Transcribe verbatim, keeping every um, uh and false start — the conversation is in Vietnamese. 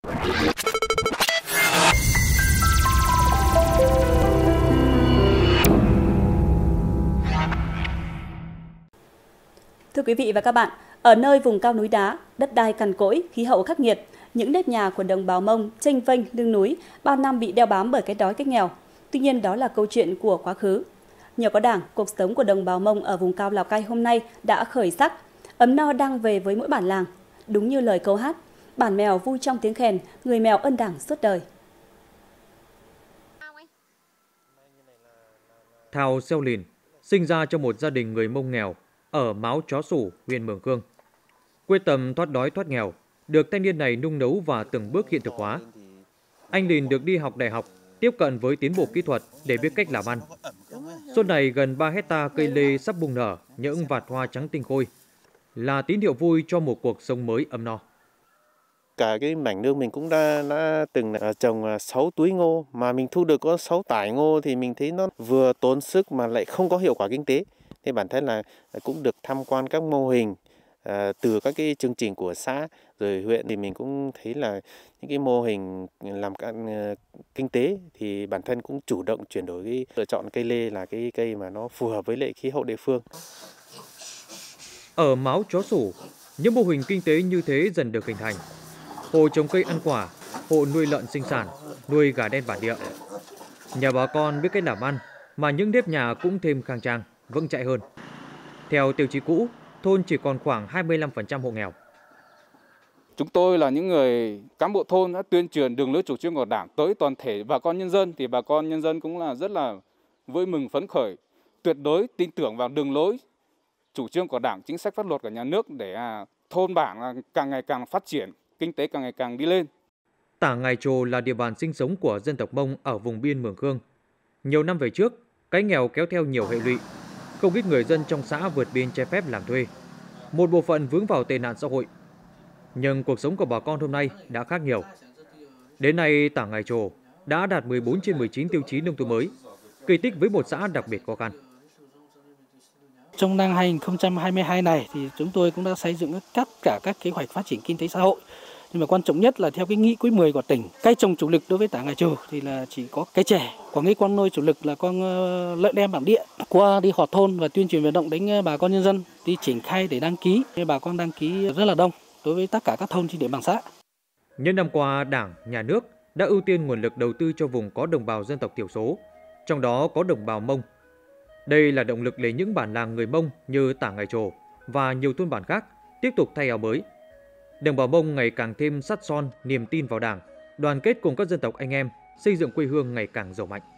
Thưa quý vị và các bạn, ở nơi vùng cao núi đá, đất đai cằn cỗi, khí hậu khắc nghiệt, những nếp nhà của đồng bào Mông chênh vênh lưng núi bao năm bị đeo bám bởi cái đói cái nghèo. Tuy nhiên đó là câu chuyện của quá khứ. Nhờ có Đảng, cuộc sống của đồng bào Mông ở vùng cao Lào Cai hôm nay đã khởi sắc, ấm no đang về với mỗi bản làng. Đúng như lời câu hát, bản mèo vui trong tiếng khèn, người mèo ơn Đảng suốt đời. Thao Xeo Lìn sinh ra trong một gia đình người Mông nghèo ở Máo Chó Sủ, huyện Mường Khương. Quyết tâm thoát đói thoát nghèo, được thanh niên này nung nấu và từng bước hiện thực hóa. Anh Lìn được đi học đại học, tiếp cận với tiến bộ kỹ thuật để biết cách làm ăn. Suốt này gần ba hecta cây lê sắp bung nở, những vạt hoa trắng tinh khôi, là tín hiệu vui cho một cuộc sống mới ấm no. Cả cái mảnh nương mình cũng đã, đã từng trồng sáu túi ngô, mà mình thu được có sáu tải ngô thì mình thấy nó vừa tốn sức mà lại không có hiệu quả kinh tế. Thì bản thân là cũng được tham quan các mô hình à, từ các cái chương trình của xã rồi huyện, thì mình cũng thấy là những cái mô hình làm các uh, kinh tế thì bản thân cũng chủ động chuyển đổi cái lựa chọn cây lê là cái cây mà nó phù hợp với lại khí hậu địa phương. Ở Máo Chó Sủ, những mô hình kinh tế như thế dần được hình thành. Hộ trồng cây ăn quả, hộ nuôi lợn sinh sản, nuôi gà đen bản địa. Nhà bà con biết cách làm ăn mà những nếp nhà cũng thêm khang trang, vững chãi hơn. Theo tiêu chí cũ, thôn chỉ còn khoảng hai mươi lăm phần trăm hộ nghèo. Chúng tôi là những người cán bộ thôn đã tuyên truyền đường lối chủ trương của Đảng tới toàn thể bà con nhân dân, thì bà con nhân dân cũng là rất là vui mừng phấn khởi, tuyệt đối tin tưởng vào đường lối chủ trương của Đảng, chính sách pháp luật của nhà nước để thôn bản càng ngày càng phát triển, kinh tế càng ngày càng đi lên. Tả Ngài Trồ là địa bàn sinh sống của dân tộc Mông ở vùng biên Mường Khương. Nhiều năm về trước, cái nghèo kéo theo nhiều hệ lụy. Không ít người dân trong xã vượt biên trái phép làm thuê. Một bộ phận vướng vào tệ nạn xã hội. Nhưng cuộc sống của bà con hôm nay đã khác nhiều. Đến nay, Tả Ngài Trồ đã đạt mười bốn trên mười chín tiêu chí nông thôn mới, kỳ tích với một xã đặc biệt khó khăn. Trong năm hai nghìn không trăm hai mươi hai này thì chúng tôi cũng đã xây dựng tất cả các kế hoạch phát triển kinh tế xã hội. Nhưng mà quan trọng nhất là theo cái nghị quyết mười của tỉnh, cây trồng chủ lực đối với Tả Ngài Trồ thì là chỉ có cây chè, còn cái con nuôi chủ lực là con lợn đen bản địa. Qua đi họp thôn và tuyên truyền vận động đến bà con nhân dân đi triển khai để đăng ký, bà con đăng ký rất là đông đối với tất cả các thôn trên địa bàn xã. Những năm qua, Đảng, Nhà nước đã ưu tiên nguồn lực đầu tư cho vùng có đồng bào dân tộc thiểu số, trong đó có đồng bào Mông. Đây là động lực để những bản làng người Mông như Tả Ngài Trồ và nhiều thôn bản khác tiếp tục thay áo mới. Đồng bào Mông ngày càng thêm sắt son, niềm tin vào Đảng, đoàn kết cùng các dân tộc anh em, xây dựng quê hương ngày càng giàu mạnh.